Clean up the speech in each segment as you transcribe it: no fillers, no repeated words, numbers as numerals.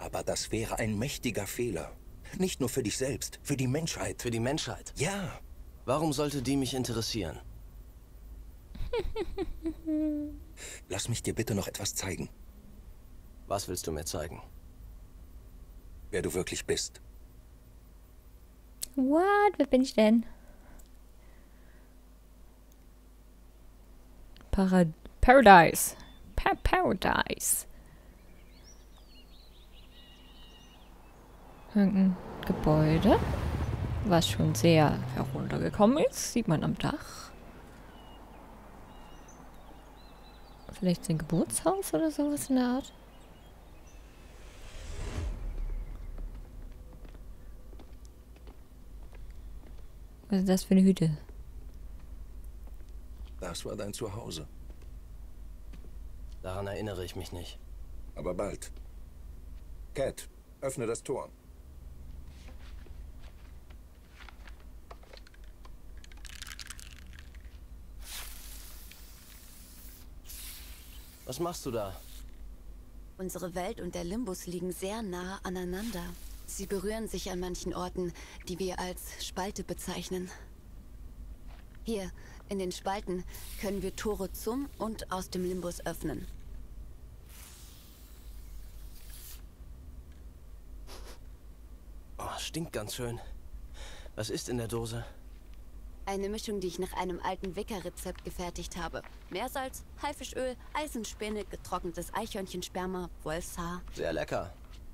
Aber das wäre ein mächtiger Fehler. Nicht nur für dich selbst, für die Menschheit. Für die Menschheit? Ja. Warum sollte die mich interessieren? Lass mich dir bitte noch etwas zeigen. Was willst du mir zeigen? Wer du wirklich bist. What? Wer bin ich denn? Paradise. Paradise. Irgendein Gebäude, was schon sehr heruntergekommen ist. Sieht man am Dach. Vielleicht ein Geburtshaus oder sowas in der Art. Was ist das für eine Hütte? Das war dein Zuhause. Daran erinnere ich mich nicht. Aber bald. Cat, öffne das Tor. Was machst du da? Unsere Welt und der Limbus liegen sehr nah aneinander. Sie berühren sich an manchen Orten, die wir als Spalte bezeichnen. Hier, in den Spalten, können wir Tore zum und aus dem Limbus öffnen. Oh, stinkt ganz schön. Was ist in der Dose? Eine Mischung, die ich nach einem alten Wicker-Rezept gefertigt habe. Meersalz, Haifischöl, Eisenspäne, getrocknetes Eichhörnchensperma, Wolfshaar. Sehr lecker.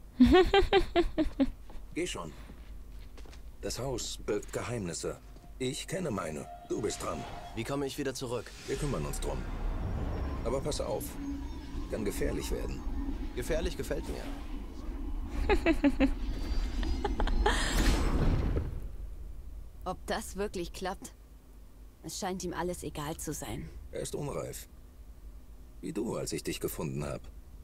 Geh schon. Das Haus birgt Geheimnisse. Ich kenne meine. Du bist dran. Wie komme ich wieder zurück? Wir kümmern uns drum. Aber pass auf. Kann gefährlich werden. Gefährlich gefällt mir. Ob das wirklich klappt? Es scheint ihm alles egal zu sein. Er ist unreif. Wie du, als ich dich gefunden habe.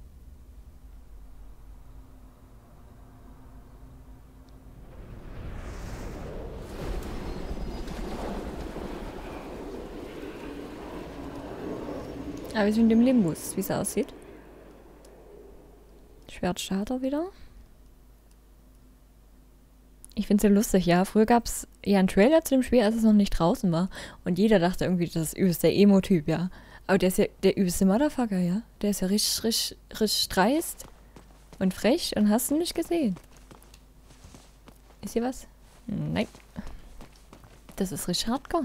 Aber wir sind im Limbus, wie es aussieht. Schwertstarter wieder. Ich finde es ja lustig, ja. Früher gab es ja einen Trailer zu dem Spiel, als es noch nicht draußen war. Und jeder dachte irgendwie, das ist übelst der Emo-Typ, ja. Aber der ist ja der übelste Motherfucker, ja. Der ist ja richtig dreist und frech und hast du nicht gesehen. Ist hier was? Nein. Das ist richtig hardcore.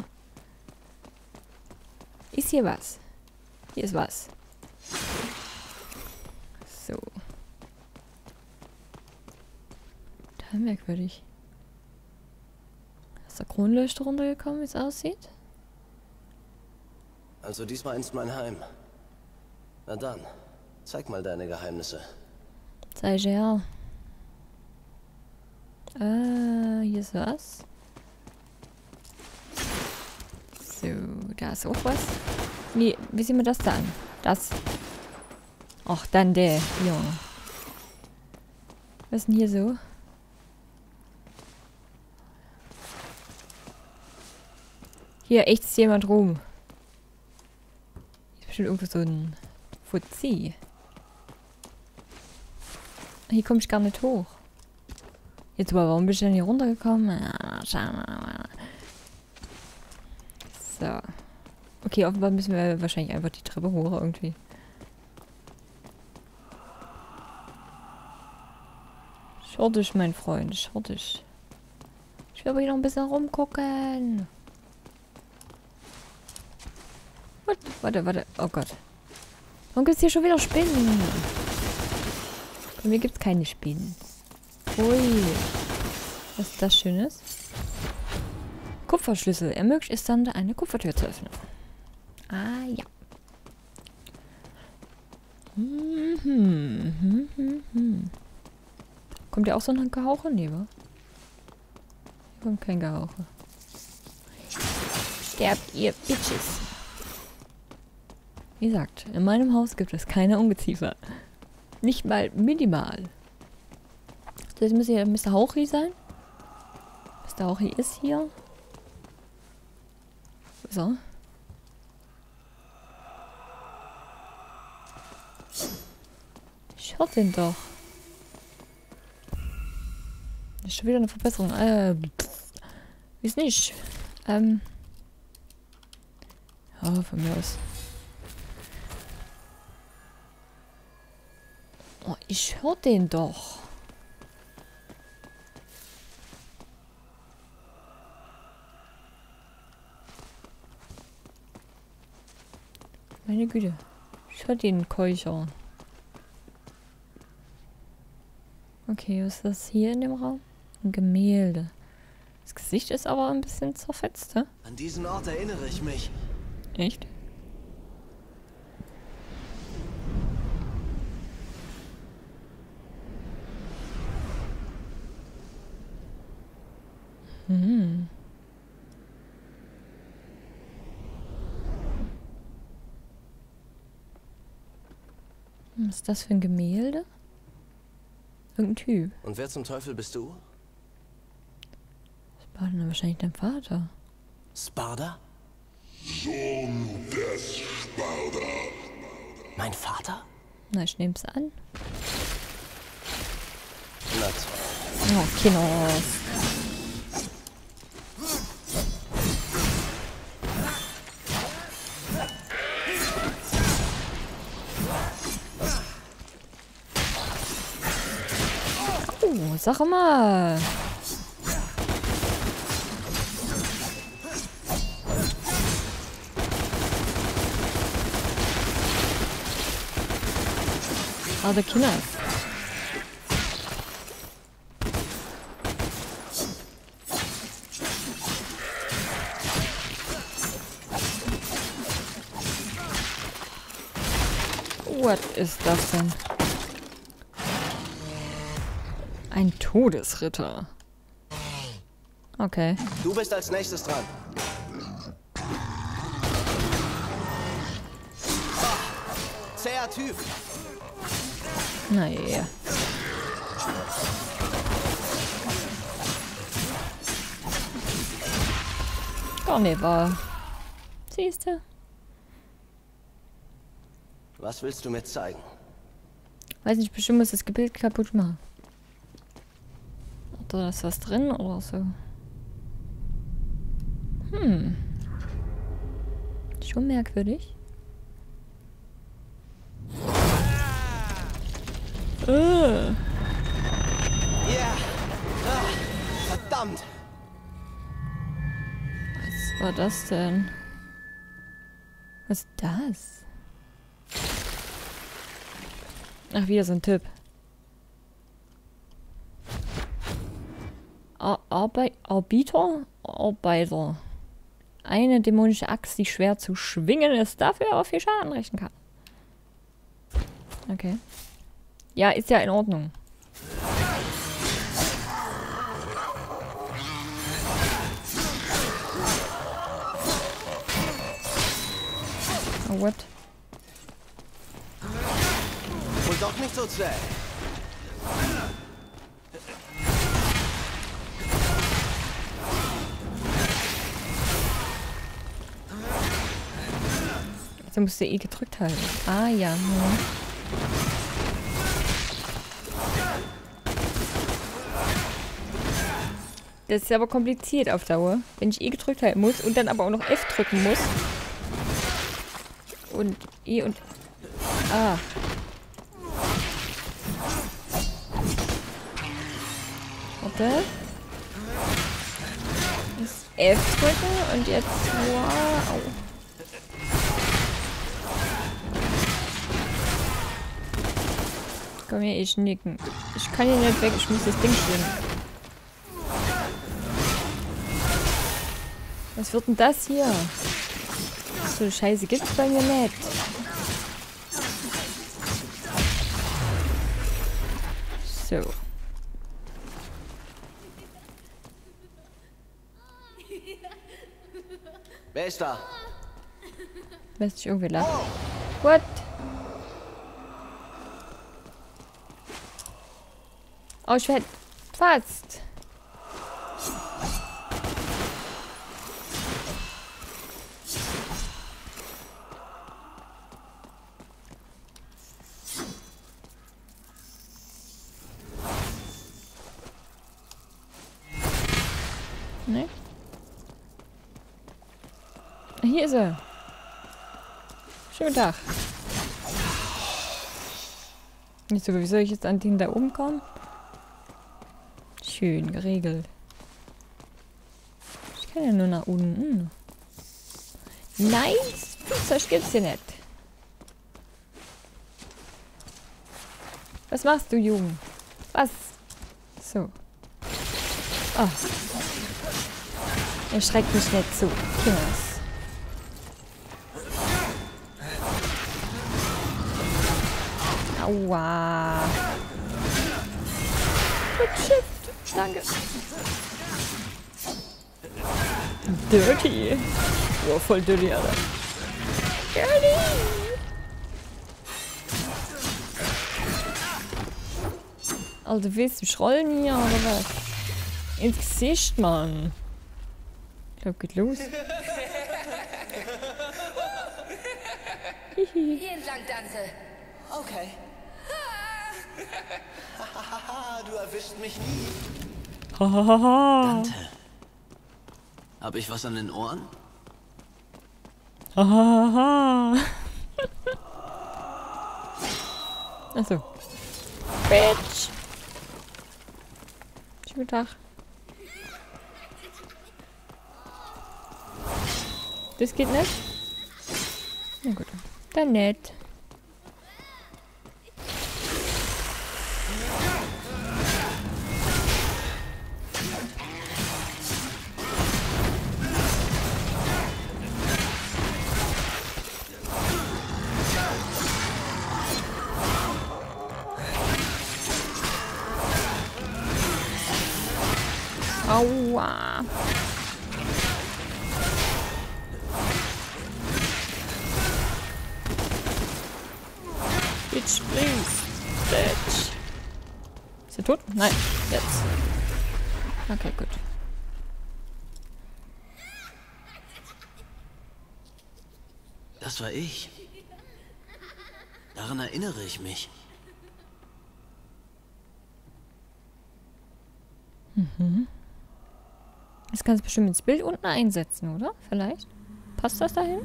Ist hier was? Hier ist was. So. Total merkwürdig. Ist der Kronleuchter runtergekommen, wie es aussieht? Also diesmal einst mein Heim. Na dann, zeig mal deine Geheimnisse. Zeig her. Hier ist was. So, da ist auch was. Nee, wie sieht man das da an? Das. Ach, dann der. Ja. Was ist denn hier so? Hier ächzt jemand rum. Hier ist bestimmt irgendwo so ein Fuzzi. Hier komme ich gar nicht hoch. Jetzt aber, warum bin ich denn hier runtergekommen? So. Okay, offenbar müssen wir wahrscheinlich einfach die Treppe hoch irgendwie. Schau dich, mein Freund, schau dich. Ich will aber hier noch ein bisschen rumgucken. What? Warte. Oh Gott. Warum gibt es hier schon wieder Spinnen? Bei mir gibt es keine Spinnen. Ui. Was ist das Schönes? Kupferschlüssel. Ermöglicht es dann, eine Kupfertür zu öffnen. Ah, ja. Kommt ja auch so ein Gehauche? Nee, wa? Hier kommt kein Gehauche. Sterbt ihr Bitches. Wie gesagt, in meinem Haus gibt es keine Ungeziefer. Nicht mal minimal. Das müsste ja Mr. Hauchi sein. Mr. Hauchi ist hier. So. Ich hoffe ihn doch. Ist schon wieder eine Verbesserung. Ist nicht. Ja, von mir aus. Oh, ich höre den doch. Meine Güte. Ich höre den Keucher. Okay, was ist das hier in dem Raum? Ein Gemälde. Das Gesicht ist aber ein bisschen zerfetzt, hä? An diesen Ort erinnere ich mich. Echt? Hm. Was ist das für ein Gemälde? Irgendein Typ. Und wer zum Teufel bist du? Das war dann wahrscheinlich dein Vater. Sparda? Sohn des Sparda. Mein Vater? Na, ich nehm's an. Na toll. Oh, Kinos. Oh, sag mal. Ah, der Kinder. Was ist das denn? Ein Todesritter. Okay. Du bist als nächstes dran. Zäher Typ. Naja. Carnival. Siehste? Was willst du mir zeigen? Weiß nicht, bestimmt muss das Gebild kaputt machen. Oder ist was drin oder so? Schon merkwürdig. Ja. Verdammt. Was war das denn? Was ist das? Ach, wieder so ein Typ. Arbeiter. Eine dämonische Axt, die schwer zu schwingen ist, dafür aber viel Schaden anrichten kann. Okay. Ja, ist ja in Ordnung. Oh, what? Und doch nicht so zäh. Also musst du E gedrückt halten. Ah, ja. Das ist aber kompliziert auf Dauer. Wenn ich E gedrückt halten muss und dann aber auch noch F drücken muss. Und E und... Ah. Warte. Das F drücken und jetzt... Wow. Komm hier, ich nicken. Ich kann hier nicht weg, ich muss das Ding schwimmen. Was wird denn das hier? So eine Scheiße gibt's bei mir nicht. So. Wer ist da? Lässt sich irgendwie lachen. What? Oh, ich werde fast. Ne? Hier ist er. Schönen Tag. Nicht so, wie soll ich jetzt an den da oben kommen? Schön geregelt. Ich kann ja nur nach unten. Nice! Flugzeug gibt's hier nicht. Was machst du, Jugend? Was? So. Oh. Erschreckt mich nicht so. Kinders. Aua. Gut Shift. Danke. Dirty. Oh, voll dirty, Alter. Dirty. Also willst du schrollen hier, oder was? Ins Gesicht, Mann. Ich glaub, geht los. Hier entlang, Dante. Okay. Du erwischt mich nie. Hahaha. Dante. Hab ich was an den Ohren? Hahaha. Achso. Bitch. Schönen Tag. Das geht nicht? Na gut. Dann nicht. Aua. Bitch, please. Bitch. Ist er tot? Nein, jetzt. Okay, gut. Das war ich. Daran erinnere ich mich. Das kannst du bestimmt ins Bild unten einsetzen, oder? Vielleicht? Passt das dahin?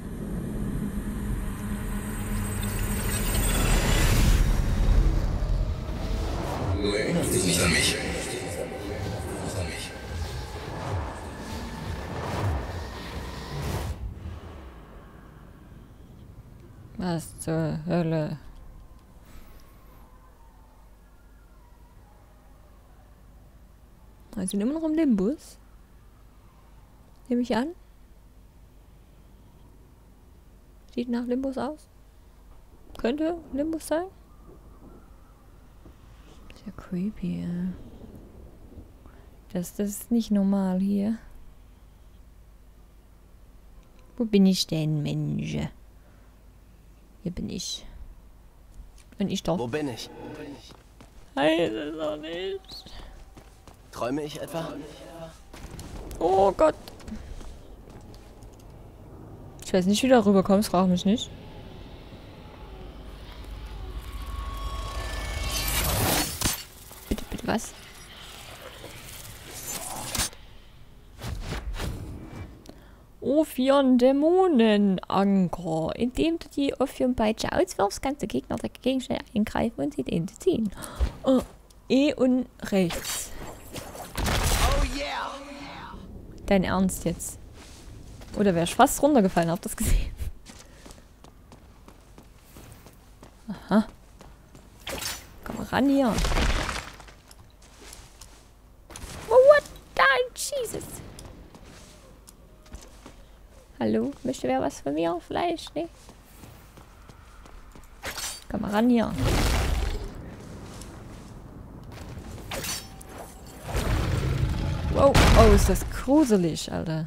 Du erinnerst dich nicht an mich. Was zur Hölle? Wir sind immer noch im Limbus. Nehme ich an. Sieht nach Limbus aus. Könnte Limbus sein. Ist ja creepy, ja. Das ist nicht normal hier. Wo bin ich denn, Mensch? Hier bin ich. Und ich doch. Wo bin ich? Weiß es auch nicht. Träume ich etwa? Oh Gott. Ich weiß nicht, wie du da rüberkommst, frag mich nicht. Bitte, bitte, was? Ophion Dämonenanker. Indem du die Ophion-Peitsche auswirfst, kannst du Gegner dagegen schnell eingreifen und sie identifizieren. Oh, E und rechts. Oh yeah! Dein Ernst jetzt? Oder wäre ich fast runtergefallen, habt ihr das gesehen? Aha. Komm ran hier. Oh, what the Jesus? Hallo? Möchte wer was von mir? Vielleicht? Ne? Komm mal ran hier. Wow, oh, ist das gruselig, Alter.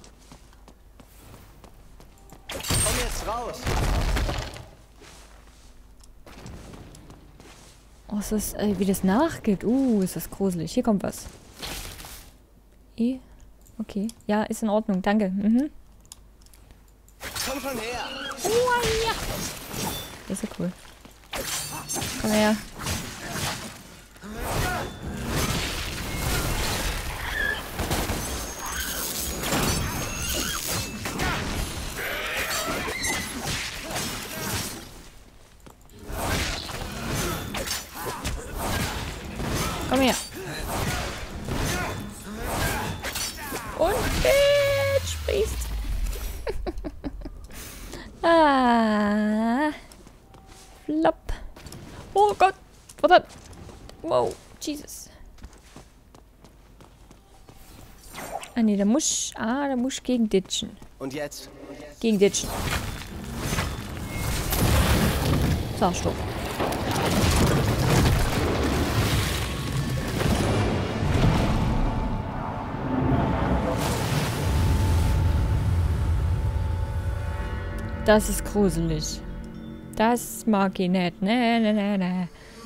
Komm jetzt raus! Oh, ist das, wie das nachgibt. Ist das gruselig. Hier kommt was. E? Okay. Ja, ist in Ordnung. Danke. Mhm. Komm schon her! Oh, ja. Das ist ja cool. Komm her. Komm her. Und jetzt sprießt. Flop. Oh Gott. Warte. Wow. Jesus. Ah ne, da muss ich gegen ditchen. Und jetzt? Gegen ditchen. So, stopp. Das ist gruselig. Das mag ich nicht. Nee.